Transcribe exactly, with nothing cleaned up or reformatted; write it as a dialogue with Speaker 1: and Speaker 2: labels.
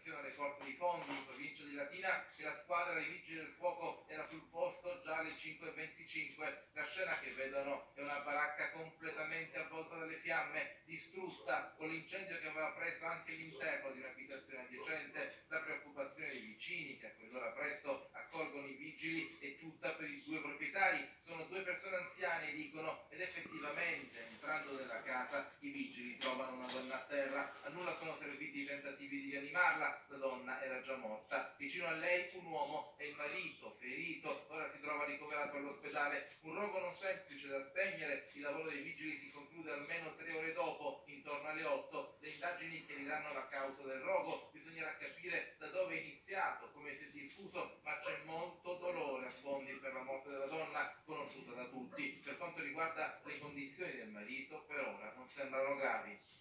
Speaker 1: l'abitazione alle porte di Fondi, in provincia di Latina, e la squadra dei vigili del fuoco era sul posto già alle cinque e venticinque. La scena che vedono è una baracca completamente avvolta dalle fiamme, distrutta, con l'incendio che aveva preso anche l'interno di un'abitazione adiacente. La preoccupazione dei vicini, che a quell'ora presto accolgono i vigili, è tutta per i due proprietari. Sono due persone anziane, dicono, ed effettivamente, entrando nella casa, i vigili trovano una donna a terra. A nulla sono serviti i tentativi di rianimarla, la donna era già morta. Vicino a lei un uomo e il marito, ferito, ora si trova ricoverato all'ospedale. Un rogo non semplice da spegnere, il lavoro dei vigili si conclude almeno tre ore dopo, intorno alle otto. Le indagini chiariranno la causa del rogo, bisognerà capire da dove è iniziato, come si è diffuso, ma c'è molto dolore a Fondi per la morte della donna, conosciuta da tutti. Per quanto riguarda le condizioni del marito, per ora non sembrano gravi.